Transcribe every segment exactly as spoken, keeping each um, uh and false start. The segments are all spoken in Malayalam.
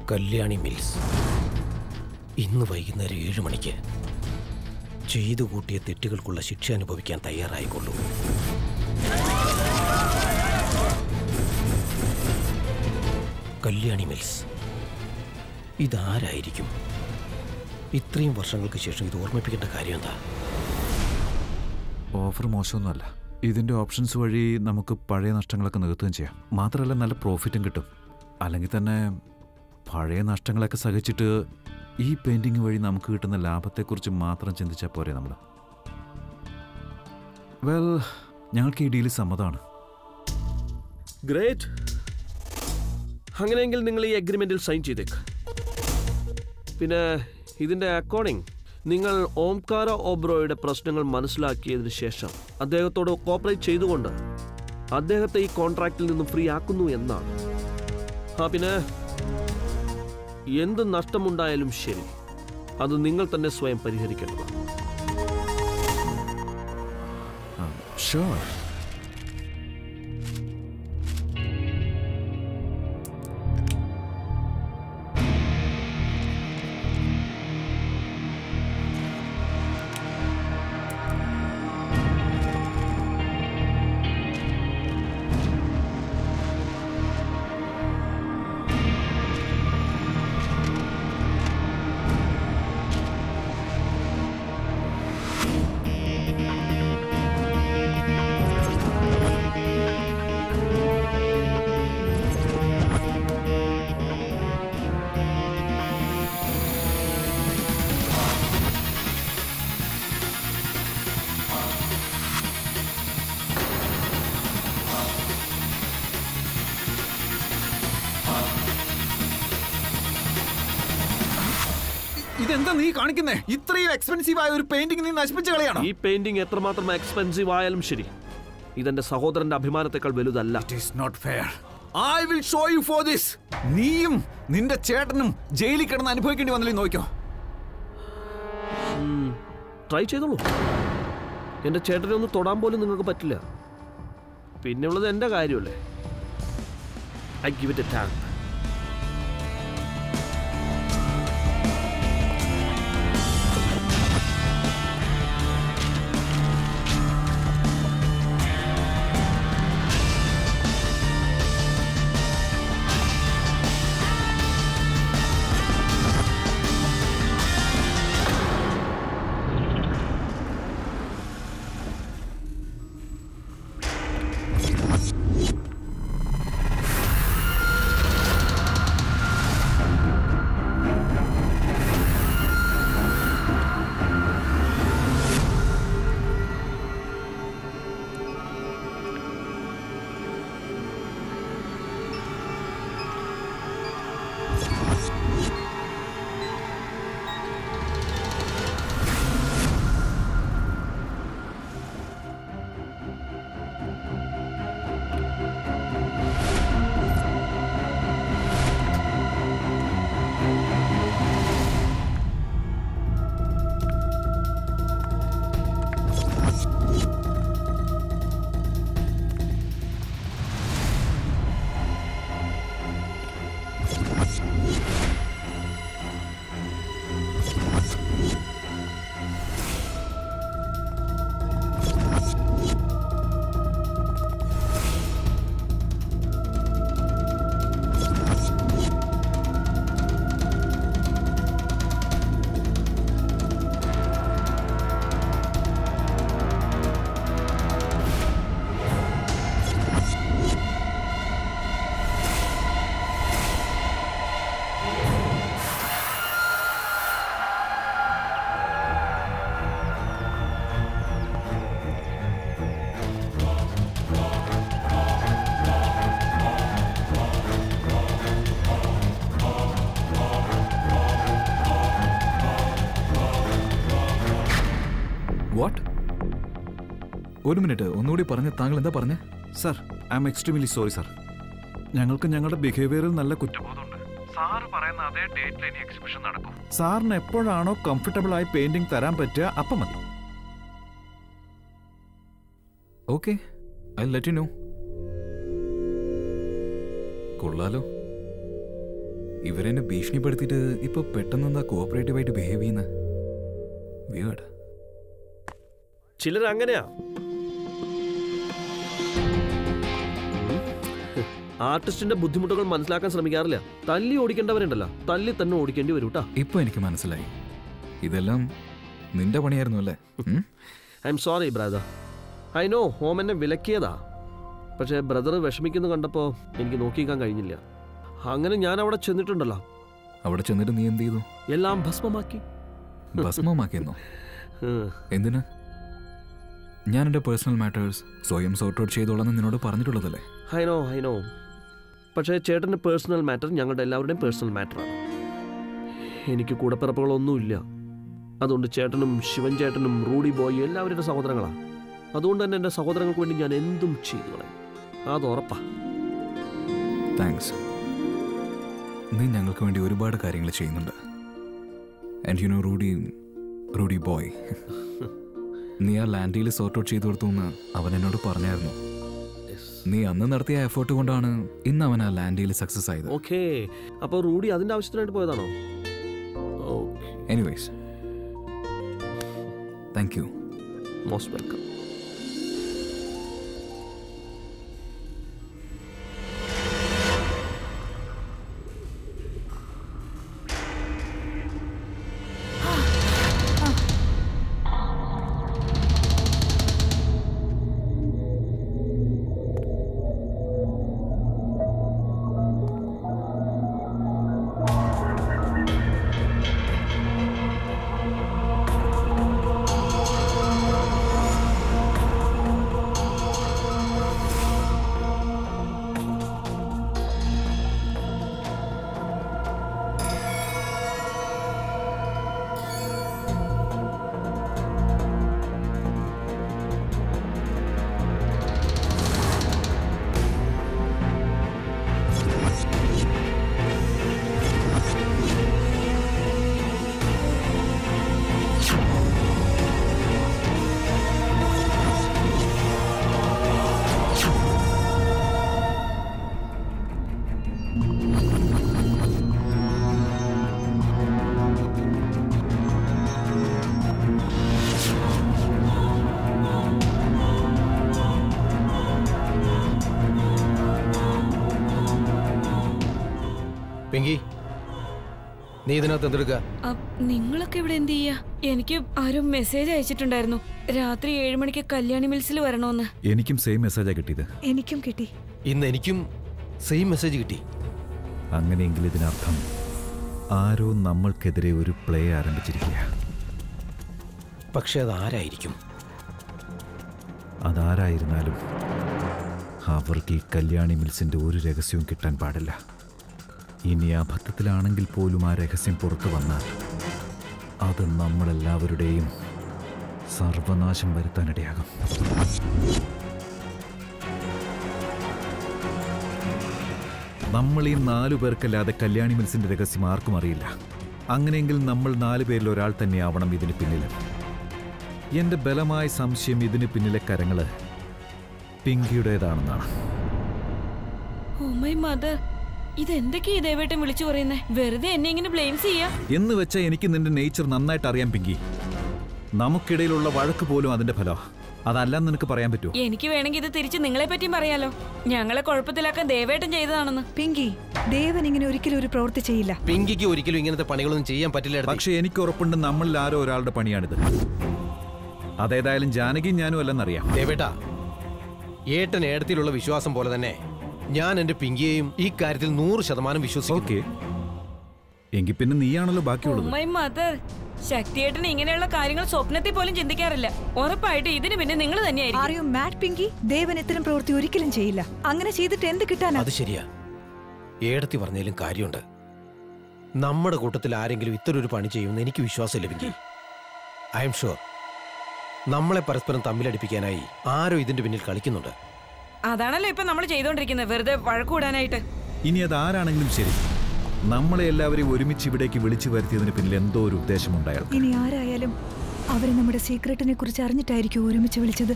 കല്യാണി മിൽസ് ഇന്ന് വൈകുന്നേരം ഏഴ് മണിക്ക് ചെയ്തു കൂട്ടിയ തെറ്റുകൾക്കുള്ള ശിക്ഷ അനുഭവിക്കാൻ തയ്യാറായിക്കൊള്ളൂ. കല്യാണി മിൽസ് ഇതാരായിരിക്കും? ഇത്രയും വർഷങ്ങൾക്ക് ശേഷം ഇത് ഓർമ്മിപ്പിക്കേണ്ട കാര്യം എന്താ? ഓഫർ മോശമൊന്നുമല്ല. ഇതിൻ്റെ ഓപ്ഷൻസ് വഴി നമുക്ക് പഴയ നഷ്ടങ്ങളൊക്കെ നികത്തുകയും ചെയ്യാം. മാത്രമല്ല നല്ല പ്രോഫിറ്റും കിട്ടും. അല്ലെങ്കിൽ തന്നെ പഴയ നഷ്ടങ്ങളൊക്കെ സഹിച്ചിട്ട് ഈ പെയിൻറ്റിങ് വഴി നമുക്ക് കിട്ടുന്ന ലാഭത്തെക്കുറിച്ച് മാത്രം ചിന്തിച്ചാൽ പോരെ നമ്മൾ? വെൽ, ഞങ്ങൾക്ക് ഈ ഡീല് സമ്മതമാണ്. ഗ്രേറ്റ്. അങ്ങനെയെങ്കിൽ നിങ്ങൾ ഈ അഗ്രിമെൻറ്റിൽ സൈൻ ചെയ്തേക്ക്. പിന്നെ ഇതിൻ്റെ അക്കോർഡിംഗ് നിങ്ങൾ ഓംകാര ഓബ്രോയുടെ പ്രശ്നങ്ങൾ മനസ്സിലാക്കിയതിന് ശേഷം അദ്ദേഹത്തോട് കോപ്പറേറ്റ് ചെയ്തുകൊണ്ട് അദ്ദേഹത്തെ ഈ കോൺട്രാക്റ്റിൽ നിന്നും ഫ്രീ ആക്കുന്നു എന്നാണ്. ആ പിന്നെ എന്ത് നഷ്ടമുണ്ടായാലും ശരി, അത് നിങ്ങൾ തന്നെ സ്വയം പരിഹരിക്കേണ്ടതാണ്. ഷുവർ. ഇതെന്താ നീ കാണിക്കുന്നേ? ഇത്രയും എക്സ്പെൻസീവ് ആയ ഒരു പെയിന്റിംഗ് നീ നശിപ്പിച്ച കളയാണ്. ഈ പെയിന്റിംഗ് എത്രമാത്രം എക്സ്പെൻസീവ് ആയാലും ശരി, ഇതെന്റെ സഹോദരന്റെ അഭിമാനത്തെക്കാൾ വലുതല്ല. It is not fair. I will show you for this. നീയും നിന്റെ ചേട്ടനും ജയിലിൽ കിടന്ന് അനുഭവിക്കേണ്ടി വന്നില്ലേ? നോക്കിയോ. ട്രൈ ചെയ്തോളൂ. എന്റെ ചേട്ടനെ ഒന്ന് തൊടാൻ പോലും നിങ്ങൾക്ക് പറ്റില്ല. പിന്നെയുള്ളത് എന്റെ കാര്യമല്ലേ. I give it a chance. What? ഒരു മിനിറ്റ്, ഒന്നുകൂടി പറഞ്ഞ് താങ്കൾ എന്താ പറഞ്ഞേ? Sir, I am extremely sorry sir. ഞങ്ങൾക്ക് ഞങ്ങളുടെ ബിഹേവിയറിൽ നല്ല കുറ്റബോധമുണ്ട്. സാറ് പറയുന്ന അതേ ഡേറ്റിൽ ഇനി എക്സിബിഷൻ നടക്കും. സാറിന് എപ്പോഴാണോ കംഫർട്ടബിൾ ആയി പെയിന്റിംഗ് തരാൻ പറ്റുക അപ്പം മതി. Okay, I let you know. കൊള്ളാലോ. ഇവരെന്നെ ഭീഷണിപ്പെടുത്തിയിട്ട് ഇപ്പൊ പെട്ടെന്ന് എന്താ കോഓപ്പറേറ്റീവ് ആയിട്ട് ബിഹേവ് ചെയ്യുന്ന വിയേർഡ്. ചിലർ അങ്ങനെയാ. ആർട്ടിസ്റ്റിന്റെ ബുദ്ധിമുട്ടുകൾ മനസ്സിലാക്കാൻ ശ്രമിക്കാറില്ല. തല്ലി ഓടിക്കേണ്ടവരുണ്ടല്ലോ, തല്ലി തന്നെ ഓടിക്കേണ്ടി വരും കേട്ടോ. ഇപ്പൊ എനിക്ക് മനസ്സിലായി, ഇതെല്ലാം നിന്റെ പണിയായിരുന്നു അല്ലേ? I am sorry brother. I know ഹോം എന്നെ വിലക്കിയതാ. പക്ഷേ ബ്രദർ വിഷമിക്കുന്നു കണ്ടപ്പോൾ എനിക്ക് നോക്കിക്കാൻ കഴിഞ്ഞില്ല. അങ്ങനെ ഞാൻ അവിടെ ചെന്നിട്ടുണ്ടല്ലോ. അവിടെ ചെന്നിട്ട് നീ എന്ത് ചെയ്തു? എല്ലാം ഭസ്മമാക്കി. ഭസ്മമാക്കിയെന്നോ? എന്തിന്? ഞാൻ എൻ്റെ പേഴ്സണൽ മാറ്റേഴ്സ് സ്വയം സോർട്ട് ഔട്ട് ചെയ്തോളാന്ന് നിന്നോട് പറഞ്ഞിട്ടുള്ളതല്ലേ? ഐ നോ ഐ നോ പക്ഷേ ചേട്ടൻ്റെ പേഴ്സണൽ മാറ്റർ ഞങ്ങളുടെ എല്ലാവരുടെയും പേഴ്സണൽ മാറ്ററാണ്. എനിക്ക് കൂടപ്പിറപ്പുകളൊന്നുമില്ല. അതുകൊണ്ട് ചേട്ടനും ശിവൻ ചേട്ടനും റൂഡി ബോയ് എല്ലാവരുടെ സഹോദരങ്ങളാണ്. അതുകൊണ്ട് തന്നെ എൻ്റെ സഹോദരങ്ങൾക്ക് വേണ്ടി ഞാൻ എന്തും ചെയ്തു കളയും. അത് ഉറപ്പാ. താങ്ക്സ്. നീ ഞങ്ങൾക്ക് വേണ്ടി ഒരുപാട് കാര്യങ്ങൾ ചെയ്യുന്നുണ്ട്. And you know Rudy Rudy boy, നീ ആ ലാൻഡിൽ സോർട്ട് ഔട്ട് ചെയ്തു കൊടുത്തു എന്ന് അവൻ എന്നോട് പറഞ്ഞായിരുന്നു. നീ അന്ന് നടത്തിയ എഫേർട്ട് കൊണ്ടാണ് ഇന്ന് അവൻ ആ ലാൻഡിൽ സക്സസ് ആയത്. ഓക്കെ, അപ്പോൾ റൂഡി അതിൻ്റെ ആവശ്യത്തിനായിട്ട് പോയതാണോ? Anyways, thank you. Most welcome. Pinky, നീ ഇതിനകത്ത് എന്തെടുക്കുക? നിങ്ങളൊക്കെ ഇവിടെ എന്ത് ചെയ്യാ? എനിക്ക് ആരും മെസ്സേജ് അയച്ചിട്ടുണ്ടായിരുന്നു രാത്രി ഏഴ് മണിക്ക് കല്യാണി മിൽസിൽ വരണമെന്ന്. എനിക്കും സെയിം മെസ്സേജാ കിട്ടിയത്. എനിക്കും കിട്ടി. ഇന്ന് എനിക്കും സെയിം മെസ്സേജ് കിട്ടി. അങ്ങനെയെങ്കിൽ ഇതിനർത്ഥം ആരോ നമ്മൾക്കെതിരെ ഒരു പ്ലേ ആരംഭിച്ചിരിക്കുക. പക്ഷെ അതാരായിരിക്കും? അതാരായിരുന്നാലും അവർക്ക് ഈ കല്യാണി മിൽസിന്റെ ഒരു രഹസ്യവും കിട്ടാൻ പാടില്ല. ഇനി അബദ്ധത്തിലാണെങ്കിൽ പോലും ആ രഹസ്യം പുറത്തു വന്നാൽ അത് നമ്മളെല്ലാവരുടെയും സർവനാശം വരുത്താനിടയാകും. നമ്മൾ ഈ നാലു പേർക്കല്ലാതെ കല്യാണി മിൽസിന്റെ രഹസ്യം ആർക്കും അറിയില്ല. അങ്ങനെയെങ്കിൽ നമ്മൾ നാലു പേരിൽ ഒരാൾ തന്നെയാവണം ഇതിന് പിന്നിൽ. എന്റെ ബലമായ സംശയം ഇതിന് പിന്നിലെ കരങ്ങള് പിങ്കിയുടേതാണെന്നാണ്. ഓ മൈ മദർ, ഇതെന്തൊക്കെയാ ദേവേട്ടൻ വിളിച്ചു പറയുന്നേ? വെറുതെ എന്നെ ഇങ്ങനെ ബ്ലെയിം ചെയ്യാ എന്ന് വെച്ചാൽ എനിക്ക് നിന്റെ നേച്ചർ നന്നായിട്ട് അറിയാം പിങ്കി. നമുക്കിടയിലുള്ള വഴക്ക് പോലും അതിന്റെ ഫലം. അതല്ലെന്ന് നിനക്ക് പറയാൻ പറ്റുമോ? എനിക്ക് വേണമെങ്കിൽ ഇത് തിരിച്ച് നിങ്ങളെ പറ്റിയും പറയാലോ. ഞങ്ങളെ കുഴപ്പത്തിലാക്കാൻ ദേവേട്ടൻ ചെയ്തതാണെന്ന്. പിങ്കി, ദേവൻ ഇങ്ങനെ ഒരിക്കലും ഒരു പ്രവൃത്തി ചെയ്യില്ല. പിങ്കിക്ക് ഒരിക്കലും ഇങ്ങനത്തെ പണികളൊന്നും ചെയ്യാൻ പറ്റില്ല. പക്ഷെ എനിക്ക് ഉറപ്പുണ്ട് നമ്മളിൽ ആരോ ഒരാളുടെ പണിയാണിത്. അതേതായാലും ജാനകിയും ഞാനും അല്ലെന്നറിയാം. ദേവേട്ടാ, ഏട്ടൻ ഏടത്തിലുള്ള വിശ്വാസം പോലെ തന്നെ ഞാൻ എന്റെ പിങ്കിയെയും ഈ കാര്യത്തിൽ നൂറ് ശതമാനം വിശ്വസിക്കും. എങ്കിൽ പിന്നെ നീയാണല്ലോ ബാക്കിയുള്ളത്. മൈ മദർ, ശക്തിയേട്ടൻ ഇങ്ങനെയുള്ള കാര്യങ്ങൾ സ്വപ്നത്തിൽ പോലും ചിന്തിക്കാറില്ല. ഉറപ്പായിട്ട് ഇതിന് പിന്നെ നിങ്ങൾ തന്നെയായിരിക്കും. Are you mad Pinky? Devan ഇത്തരം പ്രവൃത്തി ഒരിക്കലും ചെയ്യില്ല. അങ്ങനെ ചെയ്തിട്ട് എന്ത് കിട്ടാനാ? അത് ശരിയാ, ഏടത്തി പറഞ്ഞാലും കാര്യമുണ്ട്. നമ്മുടെ കൂട്ടത്തിൽ ആരെങ്കിലും ഇത്തരം ഒരു പണി ചെയ്യുമെന്ന് എനിക്ക് വിശ്വാസമില്ല പിങ്കി. ഐ എം ഷുവർ നമ്മളെ പരസ്പരം തമ്മിലടിപ്പിക്കാനായി ആരോ ഇതിന്റെ പിന്നിൽ കളിക്കുന്നുണ്ട്. അതാണല്ലോ ഇപ്പൊ നമ്മൾ ചെയ്തോണ്ടിരിക്കുന്നത്, വെറുതെ വഴക്കൂടാനായിട്ട്. ഇനി അതാരാണെങ്കിലും ശരി, നമ്മളെ എല്ലാവരെയും ഒരുമിച്ച് ഇവിടേക്ക് വിളിച്ചു വരുത്തിയതിന് പിന്നിൽ എന്തോ ഒരു ഉദ്ദേശമുണ്ടായിരുന്നു. ഇനി ആരായാലും അവര് നമ്മുടെ സീക്രട്ടിനെ കുറിച്ച് അറിഞ്ഞിട്ടായിരിക്കും ഒരുമിച്ച് വിളിച്ചത്.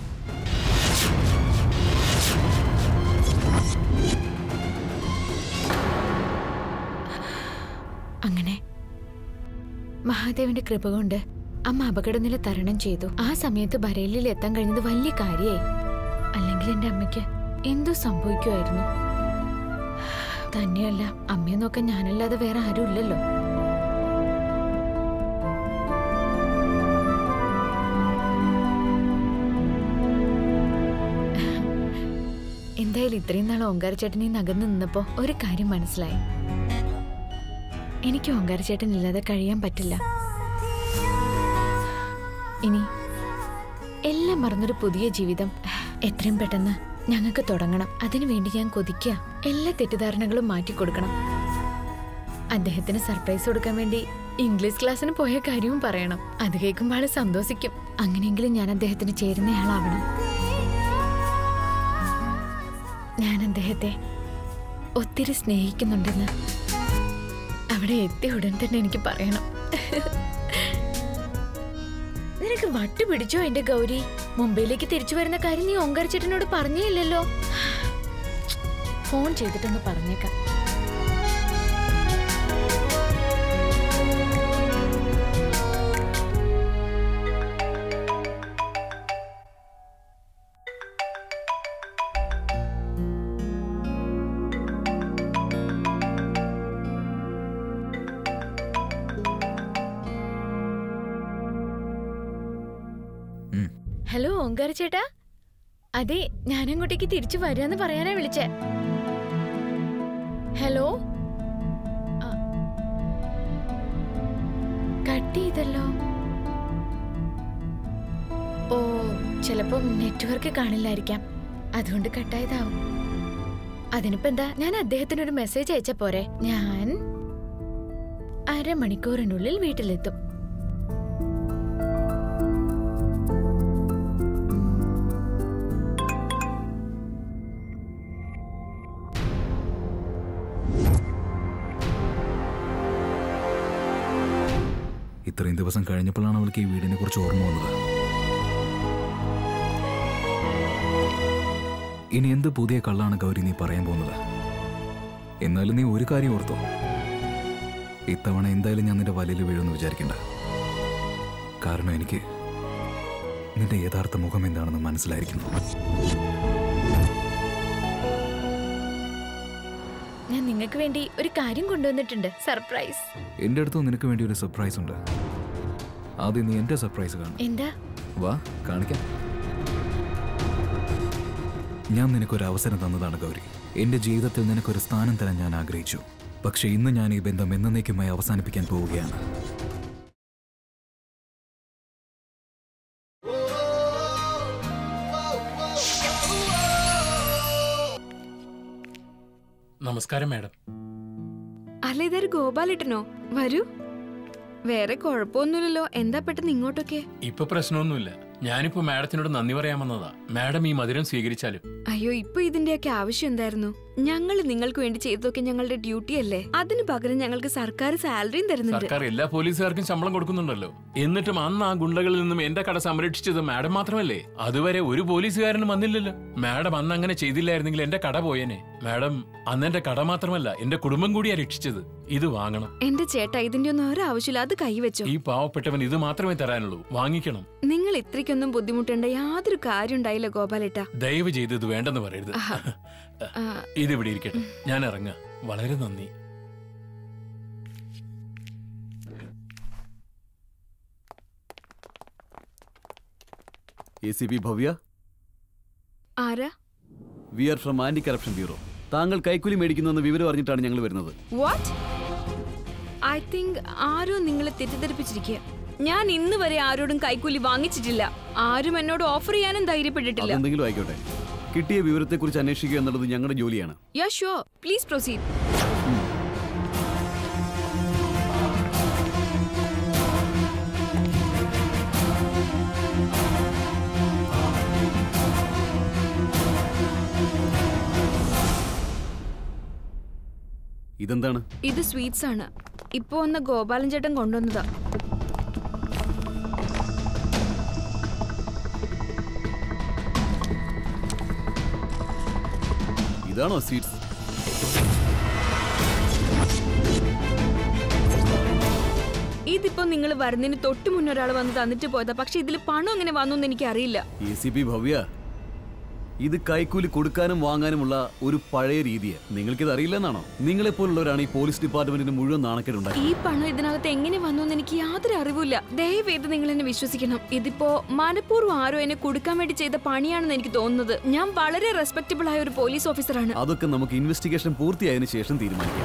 അങ്ങനെ മഹാദേവന്റെ കൃപ കൊണ്ട് അമ്മ അപകടനില തരണം ചെയ്തു. ആ സമയത്ത് ബരേലിയിൽ എത്താൻ കഴിഞ്ഞത് വലിയ കാര്യമായി. അല്ലെങ്കിൽ എന്റെ അമ്മയ്ക്ക് എന്തോ സംഭവിക്കുമായിരുന്നു. തന്നെയല്ല, അമ്മയെ നോക്കാൻ ഞാനല്ലാതെ വേറെ ആരും ഇല്ലല്ലോ. എന്തായാലും ഇത്രയും നാൾ ഓങ്കാരച്ചേട്ടനെ നകന്നു നിന്നപ്പോ ഒരു കാര്യം മനസ്സിലായി. എനിക്ക് ഓങ്കാരച്ചേട്ടൻ ഇല്ലാതെ കഴിയാൻ പറ്റില്ല. ഇനി എല്ലാം മറന്നൊരു പുതിയ ജീവിതം എത്രയും പെട്ടെന്ന് ഞങ്ങൾക്ക് തുടങ്ങണം. അതിനുവേണ്ടി ഞാൻ കൊതിക്കുക. എല്ലാ തെറ്റിദ്ധാരണകളും മാറ്റിക്കൊടുക്കണം. അദ്ദേഹത്തിന് സർപ്രൈസ് കൊടുക്കാൻ വേണ്ടി ഇംഗ്ലീഷ് ക്ലാസ്സിന് പോയ കാര്യവും പറയണം. അത് കേൾക്കുമ്പോൾ ആള് സന്തോഷിക്കും. അങ്ങനെയെങ്കിലും ഞാൻ അദ്ദേഹത്തിന് ചേരുന്നയാളാവണം. ഞാൻ അദ്ദേഹത്തെ ഒത്തിരി സ്നേഹിക്കുന്നുണ്ടെന്ന് അവിടെ എത്തിയ ഉടൻ തന്നെ എനിക്ക് പറയണം. നിനക്ക് വട്ട് പിടിച്ചോ എന്റെ ഗൗരി? മുംബൈയിലേക്ക് തിരിച്ചു വരുന്ന കാര്യം നീ ഓങ്കാരച്ചേട്ടനോട് പറഞ്ഞേയില്ലല്ലോ. ഫോൺ ചെയ്തിട്ടൊന്ന് പറഞ്ഞേക്കാം. ഹലോ ഓങ്കാരച്ചേട്ടാ, അതെ ഞാനങ്ങോട്ടേക്ക് തിരിച്ചു വരാന്ന് പറയാനാ വിളിച്ചേ. ഹലോ, കട്ട് ചെയ്തല്ലോ. ഓ, ചിലപ്പം നെറ്റ്വർക്ക് കാണില്ലായിരിക്കാം, അതുകൊണ്ട് കട്ടായതാവും. അതിനിപ്പോ എന്താ, ഞാൻ അദ്ദേഹത്തിനൊരു മെസ്സേജ് അയച്ച പോരെ. ഞാൻ അരമണിക്കൂറിനുള്ളിൽ വീട്ടിലെത്തും. ഇത്രയും ദിവസം കഴിഞ്ഞപ്പോഴാണ് അവൾക്ക് ഈ വീടിനെ കുറിച്ച് ഓർമ്മ വന്നത്. ഇനി എന്ത് പുതിയ കള്ളാണ് ഗൗരി നീ പറയാൻ പോകുന്നത്? എന്നാലും നീ ഒരു കാര്യം ഓർത്തോ, ഇത്തവണ എന്തായാലും ഞാൻ നിന്റെ വലയിൽ വീഴുമെന്ന് വിചാരിക്കണ്ട. കാരണം എനിക്ക് നിന്റെ യഥാർത്ഥ മുഖം എന്താണെന്ന് മനസ്സിലായിരിക്കുന്നു. ഞാൻ നിങ്ങൾക്ക് വേണ്ടി ഒരു കാര്യം കൊണ്ടുവന്നിട്ടുണ്ട്, സർപ്രൈസ്. എന്റെ അടുത്തും നിനക്ക് വേണ്ടി ഒരു സർപ്രൈസ് ഉണ്ട്. ആദ്യം നീ എന്റെ സർപ്രൈസ് കാണും. എന്താ? വാ കാണിക്കാം. ഞാൻ നിനക്കൊരു അവസരം തന്നതാണ് ഗൗരി. എന്റെ ജീവിതത്തിൽ നിനക്കൊരു സ്ഥാനം തരാൻ ഞാൻ ആഗ്രഹിച്ചു. പക്ഷെ ഇന്ന് ഞാൻ ഈ ബന്ധം എന്നേക്കുമായി അവസാനിപ്പിക്കാൻ പോവുകയാണ്. നമസ്കാരം മാഡം. അല്ല, ഇതൊരു ഗോപാലേട്ടനോ? വരൂ. വേറെ കുഴപ്പമൊന്നുമില്ലല്ലോ, എന്താ പെട്ടെന്ന് ഇങ്ങോട്ടൊക്കെ? ഇപ്പൊ പ്രശ്നമൊന്നുമില്ല. ഞാനിപ്പോ മാഡത്തിനോട് നന്ദി പറയാൻ വന്നതാ. മാഡം ഈ മധുരം സ്വീകരിച്ചാലും. അയ്യോ, ഇപ്പൊ ഇതിന്റെയൊക്കെ ആവശ്യം എന്തായിരുന്നു? ഞങ്ങൾ നിങ്ങൾക്ക് വേണ്ടി ചെയ്തതൊക്കെ ഞങ്ങളുടെ ഡ്യൂട്ടി അല്ലേ. അതിന് പകരം ഞങ്ങൾക്ക് സർക്കാർ സാലറിയും തരുന്നുണ്ട്. സർക്കാർ എല്ലാ പോലീസുകാർക്കും ശമ്പളം കൊടുക്കുന്നുണ്ടല്ലോ. എന്നിട്ടും അന്ന് ആ ഗുണ്ടകളിൽ നിന്നും എന്റെ കട സംരക്ഷിച്ചത് മാഡം മാത്രമല്ലേ? അതുവരെ ഒരു പോലീസുകാരനും വന്നില്ലല്ലോ. മാഡം അന്ന് അങ്ങനെ ചെയ്തില്ലായിരുന്നെങ്കിൽ എന്റെ കട പോയേനെ. മാഡം അന്ന് എന്റെ കട മാത്രമല്ല എന്റെ കുടുംബം കൂടിയാ രക്ഷിച്ചത്. ഇത് വാങ്ങണം. എന്റെ ചേട്ടാ, ഇതിന്റെ ഒന്നും ഒരു ആവശ്യമില്ല, അത് കൈവച്ചോ. ഈ പാവപ്പെട്ടവൻ ഇത് മാത്രമേ തരാനുള്ളൂ, വാങ്ങിക്കണം. നിങ്ങൾ ഇത്രയ്ക്കൊന്നും ബുദ്ധിമുട്ടേണ്ട യാതൊരു കാര്യം ഉണ്ടായില്ല ഗോപാലേട്ടാ. ദയവ് ചെയ്ത് ഇത് വേണ്ടെന്ന് പറയരുത്. ഇതിവിടെ ഇരിക്കട്ടെ, ഞാൻ ഇറങ്ങാം. വളരെ നന്ദി. എ സി പി ഭവ്യ, ആരാ? We are from anti corruption bureau. താങ്കൾ കൈക്കൂലി മേടിക്കുന്നെന്ന് വിവരം അറിഞ്ഞിട്ടാണ് ഞങ്ങൾ വരുന്നത്. വാട്ട്? ഐ തിങ്ക് ആരോ നിങ്ങളെ തെറ്റിദ്ധരിപ്പിച്ചിരിക്കുക. ഞാൻ ഇന്ന് വരെ ആരോടും കൈക്കൂലി വാങ്ങിച്ചിട്ടില്ല. ആരും എന്നോട് ഓഫർ ചെയ്യാനും ധൈര്യപ്പെട്ടിട്ടില്ല. എന്തെങ്കിലും ആയിക്കോട്ടെ, കിട്ടിയ വിവരത്തെക്കുറിച്ച് അന്വേഷിക്കുക എന്നുള്ളത് ഞങ്ങളുടെ ജോലിയാണ്. Yeah sure, please proceed. ഇതെന്താണ്? ഇത് സ്വീറ്റ്സ് ആണ്. ഇപ്പൊ വന്ന ഗോപാലൻ ചേട്ടൻ കൊണ്ടുവന്നതാ. ഇതാണോ സ്വീറ്റ്സ്? ഇതിപ്പോ നിങ്ങൾ വരുന്നതിന് തൊട്ട് മുന്നേ ഒരാൾ വന്ന് തന്നിട്ട് പോയതാ. പക്ഷെ ഇതിൽ പണം എങ്ങനെ വന്നു എന്ന് എനിക്ക് അറിയില്ല. എ സി പി ഭവ്യ, ഇത് കൈക്കൂലി കൊടുക്കാനും വാങ്ങാനുമുള്ള ഒരു പഴയ രീതിയാണ്. നിങ്ങൾക്കിത് അറിയില്ലെന്നാണോ? നിങ്ങളെ പോലുള്ളവരാണ് ഈ പോലീസ് ഡിപ്പാർട്ട്മെന്റിന് മുഴുവൻ നാണക്കേടുണ്ടായി. ഈ പണം ഇതിനകത്ത് എങ്ങനെ വന്നു എന്ന് എനിക്ക് യാതൊരു അറിവില്ല. ദയവേത് നിങ്ങൾ എന്നെ വിശ്വസിക്കണം. ഇതിപ്പോ മനഃപൂർവ്വം ആരോ എന്നെ കൊടുക്കാൻ വേണ്ടി ചെയ്ത പണിയാണെന്ന് എനിക്ക് തോന്നുന്നത്. ഞാൻ വളരെ റെസ്പെക്ടബിൾ ആയ ഒരു പോലീസ് ഓഫീസറാണ്. അതൊക്കെ നമുക്ക് ഇൻവെസ്റ്റിഗേഷൻ പൂർത്തിയായതിനു ശേഷം തീരുമാനിക്കാം.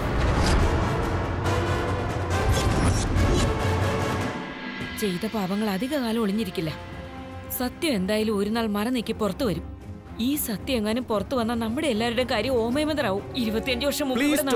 ചെയ്ത പാപങ്ങൾ അധികകാലം ഒളിഞ്ഞിരിക്കില്ല. സത്യം എന്തായാലും ഒരു നാൾ മറ നീക്കി പുറത്തു വരും. ഈ സത്യം എങ്ങാനും പുറത്തു വന്നാൽ നമ്മുടെ എല്ലാവരുടെയും കാര്യം ഓമയമതറാവും. ഇരുപത്തിയഞ്ച് വർഷം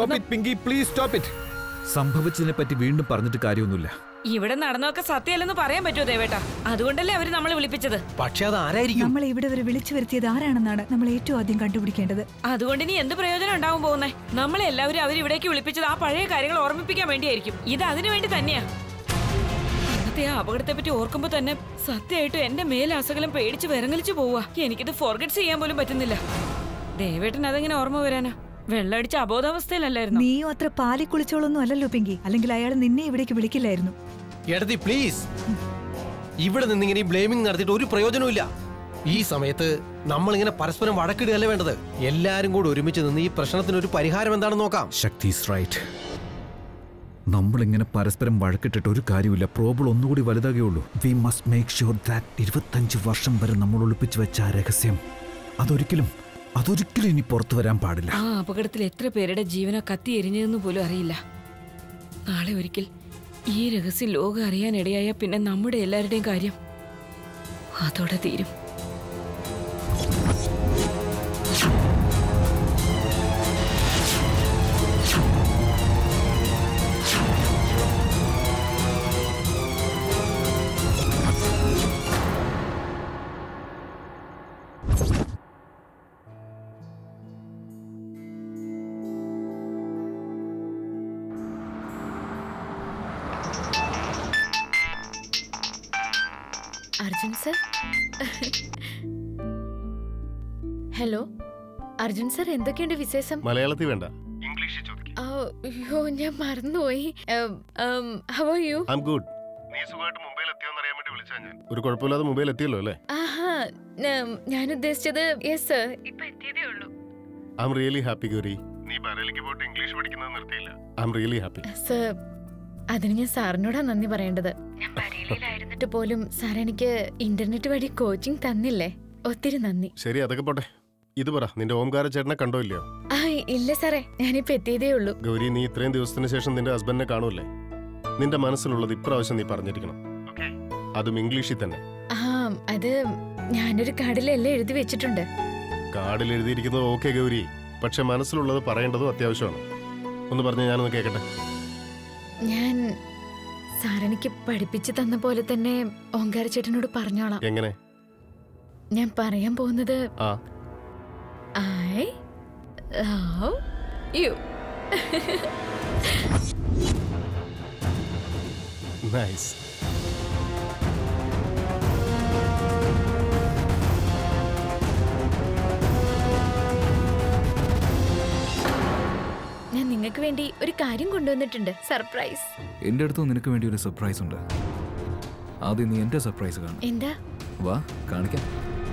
സംഭവിച്ചതിനെ പറ്റി വീണ്ടും പറഞ്ഞിട്ട് കാര്യമൊന്നുമില്ല. ഇവിടെ നടന്നൊക്കെ സത്യമല്ലെന്ന് പറയാൻ പറ്റുമോ ദേവേട്ട? അതുകൊണ്ടല്ലേ അവര് നമ്മളെ വിളിപ്പിച്ചത്. പക്ഷെ അത് ആരായിരിക്കും? നമ്മളെ ഇവിടെ വരെ വിളിച്ചു വരുത്തിയത് ആരാണെന്നാണ് നമ്മൾ ഏറ്റവും ആദ്യം കണ്ടുപിടിക്കേണ്ടത്. അതുകൊണ്ട് ഇനി എന്ത് പ്രയോജനം ഉണ്ടാവും പോകുന്നേ? നമ്മളെ എല്ലാവരും അവരിവിടേക്ക് വിളിപ്പിച്ചത് ആ പഴയ കാര്യങ്ങൾ ഓർമ്മിപ്പിക്കാൻ വേണ്ടിയായിരിക്കും. ഇത് അതിനു വേണ്ടി തന്നെയാ. അന്നത്തെ ആ അപകടത്തെ പറ്റി ഓർക്കുമ്പോ തന്നെ സത്യമായിട്ടും എന്റെ മേലാസകലം പേടിച്ച് വിറങ്ങലിച്ചു പോവാ. എനിക്കിത് ഫോർഗറ്റ് ചെയ്യാൻ പോലും പറ്റുന്നില്ല. ദേവേട്ടൻ അതെങ്ങനെ ഓർമ്മ വരാനാ? വെള്ളടിച്ച അബോധാവസ്ഥയിലല്ലായിരുന്നു. നീയും അത്ര പാലി കുളിച്ചോളൊന്നും അല്ലല്ലോ പിങ്കി. അല്ലെങ്കിൽ അയാൾ നിന്നെ ഇവിടേക്ക് വിളിക്കില്ലായിരുന്നു. എടതി പ്ലീസ്, ഇവിടെ നിന്നിങ്ങനെ ബ്ലേമിംഗ് നടത്തിയിട്ട് ഒരു പ്രയോജനമില്ല. ഈ സമയത്ത് നമ്മളിങ്ങനെ പരസ്പരം വഴക്കിടുകയല്ല വേണ്ടത്. എല്ലാരും കൂടി ഒരുമിച്ച് നിന്ന് ഈ പ്രശ്നത്തിന് ഒരു പരിഹാരം എന്താണെന്ന് നോക്കാം. Shakti is right. നമ്മളിങ്ങനെ പരസ്പരം വഴക്കിട്ടിട്ട് ഒരു കാര്യമില്ല. പ്രോബ്ലം ഒന്നുകൂടി വലുതാകുകയുള്ളൂ. We must make sure that ഇരുപത്തഞ്ച് വർഷം വരെ നമ്മൾ ഒളിപ്പിച്ചു വെച്ച ആ രഹസ്യം അതൊരിക്കലും അതൊരിക്കലും ഇനി പുറത്തു വരാൻ പാടില്ല. ആ അപകടത്തിൽ എത്ര പേരുടെ ജീവനോ കത്തി എരിഞ്ഞതെന്ന് പോലും അറിയില്ല. നാളെ ഒരിക്കൽ ഈ രഹസ്യം ലോകം അറിയാനിടയായ പിന്നെ നമ്മുടെ എല്ലാവരുടെയും കാര്യം അതോടെ തീരും. Arjun sir, hello Arjun sir, എന്തൊക്കെയുണ്ട് വിശേഷം? മലയാളത്തിൽ വേണ്ട, അയ്യോ ഞാൻ മറന്നുപോയി. How are you? I am good. നീ സുഖമായിട്ട് മുംബൈയിൽ എത്തിയോന്ന് അറിയാൻ വേണ്ടി വിളിച്ചാ ഞാൻ. ഒരു കുഴപ്പമില്ലാതെ മുംബൈയിൽ എത്തിയല്ലോ അല്ലേ? ആഹാ, ഞാൻ ഉദ്ദേശിച്ചത് യെസ് സർ, ഇപ്പോ എത്തിയതേ ഉള്ളൂ. I am really happy Gauri. നീ ബറേലിക്ക് പോയിട്ട് ഇംഗ്ലീഷ് പഠിക്കുന്നത് നിർത്തിയില്ല. I am really happy. Sir, അതിന് ഞാൻ സാറിനോടാ നന്ദി പറയേണ്ടത്. ഞാൻ ബറേലിയിലായിരുന്നിട്ട് പോലും സാർ എനിക്ക് ഇന്റർനെറ്റ് വഴി കോച്ചിങ് തന്നില്ലേ, ഒത്തിരി നന്ദി. ശരി, അതൊക്കെ പോട്ടെ. ഇത് പറ, നിന്റെ ഓംകാര ചേട്ടനെ കണ്ടോ ഇല്ലയോ? ആ ഇല്ല സാറേ, ഞാനിപ്പോ എത്തിയതേ ഉള്ളൂ. ഗൗരി, നീ ഇത്രയും ദിവസത്തിന് ശേഷം നിന്റെ ഹസ്ബൻഡിനെ കാണൂല്ലേ? നിന്റെ മനസ്സിലുള്ളത് ഇപ്രാവശ്യം നീ പറഞ്ഞിരിക്കണം, അതും ഇംഗ്ലീഷിൽ തന്നെ. ആ അത് ഞാനൊരു കാർഡിലെല്ലാം എഴുതി വെച്ചിട്ടുണ്ട്. കാർഡിൽ എഴുതിയിരിക്കുന്നത് ഓക്കെ ഗൗരി, പക്ഷെ മനസ്സിലുള്ളത് പറയേണ്ടതും അത്യാവശ്യമാണ്. ഒന്ന് പറഞ്ഞ് ഞാനൊന്ന് കേൾക്കട്ടെ. ഞാൻ സാറെനിക്ക് പഠിപ്പിച്ചു തന്ന പോലെ തന്നെ ഓങ്കാര ചേട്ടനോട് പറഞ്ഞോളാം. എങ്ങനെ? ഞാൻ പറയാൻ പോകുന്നത് ഐ ലവ് യു. നൈസ്. ഞാൻ നിങ്ങൾക്ക് വേണ്ടി ഒരു കാര്യം കൊണ്ടുവന്നിട്ടുണ്ട്, സർപ്രൈസ്. എന്റെ അടുത്ത് നിനക്ക് വേണ്ടി ഒരു സർപ്രൈസ് ഉണ്ട്. ആദ്യം നീ എന്റെ സർപ്രൈസ് കാണും. എന്താ? വാ കാണിക്കാം.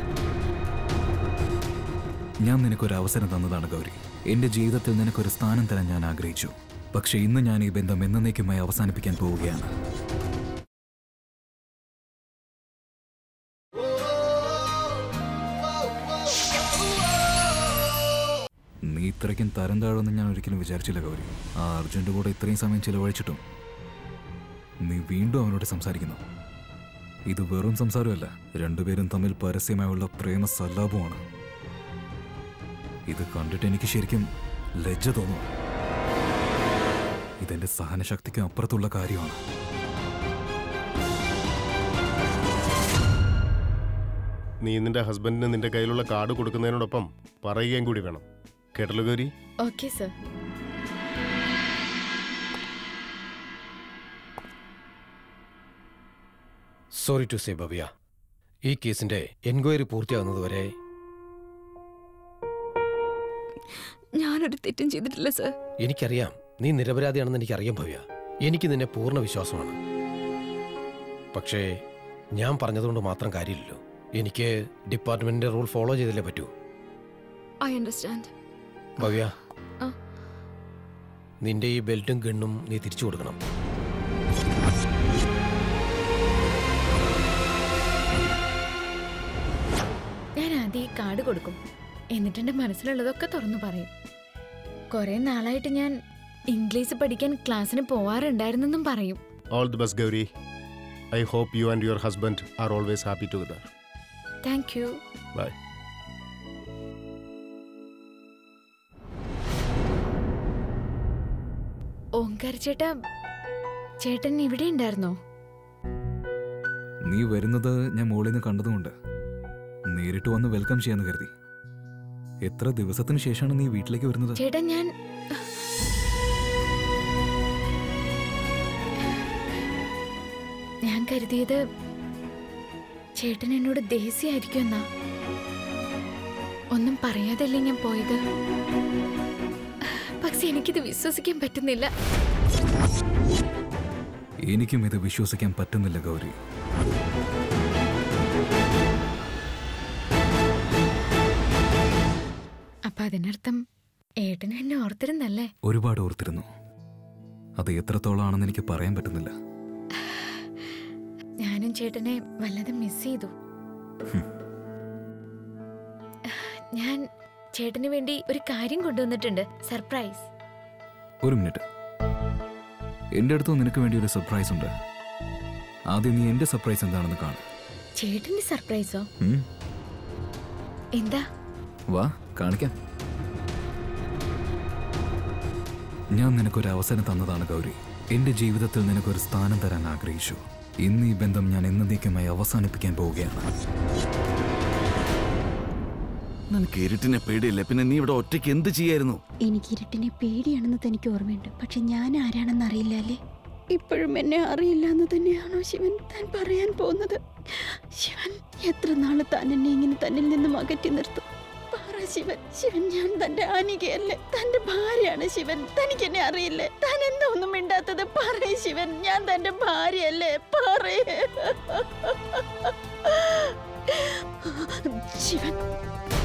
ഞാൻ നിനക്കൊരു അവസരം തന്നതാണ് ഗൗരി. എന്റെ ജീവിതത്തിൽ നിനക്കൊരു സ്ഥാനം തരാൻ ഞാൻ ആഗ്രഹിച്ചു. പക്ഷെ ഇന്ന് ഞാൻ ഈ ബന്ധം എന്നേക്കുമായി അവസാനിപ്പിക്കാൻ പോവുകയാണ്. നീ ഇത്രയ്ക്കും തരം താഴുമെന്ന് ഞാൻ ഒരിക്കലും വിചാരിച്ചില്ല ഗൗരി. ആ അർജുൻ്റെ കൂടെ ഇത്രയും സമയം ചിലവഴിച്ചിട്ടും നീ വീണ്ടും അവനോട് സംസാരിക്കുന്നു. ഇത് വെറും സംസാരമല്ല, രണ്ടുപേരും തമ്മിൽ പരസ്യമായുള്ള പ്രേമ സല്ലാപമാണ്. ഇത് കണ്ടിട്ട് എനിക്ക് ശരിക്കും ലജ്ജ തോന്നുന്നു. ഇതെന്റെ സഹനശക്തിക്ക് അപ്പുറത്തുള്ള കാര്യമാണ്. നീ നിന്റെ ഹസ്ബൻഡിന് നിന്റെ കയ്യിലുള്ള കാർഡ് കൊടുക്കുന്നതിനോടൊപ്പം പറയുകയും കൂടി വേണം. കേട്ടല്ലോ Gauri? Okay sir. Sorry to say Bhavya, ഈ കേസിന്റെ എൻക്വയറി പൂർത്തിയാകുന്നതുവരെ ഞാനൊരു തെറ്റും ചെയ്തിട്ടില്ല സർ. എനിക്കറിയാം നീ നിരപരാധിയാണെന്ന് എനിക്കറിയാം ഭവ്യ. എനിക്ക് നിന്നെ പൂർണ്ണ വിശ്വാസമാണ്. പക്ഷേ ഞാൻ പറഞ്ഞതുകൊണ്ട് മാത്രം കാര്യമില്ലല്ലോ. എനിക്ക് ഡിപ്പാർട്ട്മെന്റിന്റെ റൂൾ ഫോളോ ചെയ്തില്ലേ പറ്റൂ. I understand. ഭവ്യ, ആ. നിന്റെ ഈ ബെൽറ്റും ഗണ്ണും നീ തിരിച്ചു കൊടുക്കണം. ഞാൻ ആദ്യം ഈ കാർഡ് കൊടുക്കും, എന്നിട്ട് എൻ്റെ മനസ്സിലുള്ളതൊക്കെ തുറന്നു പറയും. കുറെ നാളായിട്ട് ഞാൻ ഇംഗ്ലീഷ് പഠിക്കാൻ ക്ലാസ്സിന് പോവാറുണ്ടായിരുന്നെന്നും പറയും. All the best, Gauri. I hope you and your husband are always happy together. Thank you. Bye. Omkar ചേട്ടാ, ചേട്ടൻ ഇവിടെ ഉണ്ടായിരുന്നോ? നീ വരുന്നത് ഞാൻ മോളിൽ നിന്ന് കണ്ടതുകൊണ്ട് നേരിട്ട് വന്ന് വെൽക്കം ചെയ്യാന്ന് കരുതി. എത്ര ദിവസത്തിന് ശേഷമാണ് നീ വീട്ടിലേക്ക് വരുന്നത്? ചേട്ടാ, ഞാൻ ഞാൻ കരുതിയത് ചേട്ടൻ എന്നോട് ദേഷ്യമായിരിക്കും എന്നാ. ഒന്നും പറയാതല്ലേ ഞാൻ പോയത്. പക്ഷെ എനിക്കിത് വിശ്വസിക്കാൻ പറ്റുന്നില്ല. എനിക്കും ഇത് വിശ്വസിക്കാൻ പറ്റുന്നില്ല ഗൗരി. അപ്പൊ അതിനർത്ഥം ഏട്ടൻ എന്നെ ഓർത്തിരുന്നല്ലേ? ഒരുപാട് ഓർത്തിരുന്നു. അത് എത്രത്തോളാണെന്ന് എനിക്ക് പറയാൻ പറ്റുന്നില്ല. ഞാനും ചേട്ടനെ വല്ലതും മിസ് ചെയ്തു. ഞാൻ ചേട്ടന് വേണ്ടി ഒരു കാര്യം കൊണ്ടുവന്നിട്ടുണ്ട്, സർപ്രൈസ്. ഒരു മിനിറ്റ്, എന്റെ അടുത്ത് നിനക്ക് വേണ്ടി ഒരു സർപ്രൈസ് ഉണ്ട്. ആദ്യം നീ എന്റെ സർപ്രൈസ് എന്താണെന്ന് കാണും. ചേട്ടന്റെ സർപ്രൈസോ? എന്താ? വാ കാണിക്കാം. ഞാൻ നിനക്കൊരു അവസരം തന്നതാണ് ഗൗരി. എന്റെ ജീവിതത്തിൽ നിനക്കൊരു സ്ഥാനം തരാൻ ആഗ്രഹിച്ചു. ഇന്ന് ഈ ബന്ധം ഞാൻ എന്നേക്കുമായി അവസാനിപ്പിക്കാൻ പോവുകയാണ്. നിനക്ക് ഇരുട്ടിനെ പേടിയില്ല, പിന്നെ നീ ഇവിടെ ഒറ്റയ്ക്ക് എന്ത് ചെയ്യായിരുന്നു? എനിക്ക് ഇരുട്ടിനെ പേടിയാണെന്ന് തനിക്ക് ഓർമ്മയുണ്ട്, പക്ഷെ ഞാൻ ആരാണെന്ന് അറിയില്ല അല്ലേ? ഇപ്പോഴും എന്നെ അറിയില്ല എന്ന് തന്നെയാണോ ശിവൻ താൻ പറയാൻ പോകുന്നത്? ശിവൻ, എത്ര നാള് താൻ എന്നെ ഇങ്ങനെ തന്നിൽ നിന്നും അകറ്റി നിർത്തും? പറ ശിവൻ. ശിവൻ, ഞാൻ തന്റെ ആനികയല്ലേ, തന്റെ ഭാര്യയാണ് ശിവൻ. തനിക്ക് എന്നെ അറിയില്ലേ? താൻ എന്താ ഒന്നും മിണ്ടാത്തത്? പറയ് ശിവൻ, ഞാൻ തന്റെ ഭാര്യയല്ലേ? പറയേ ശിവൻ.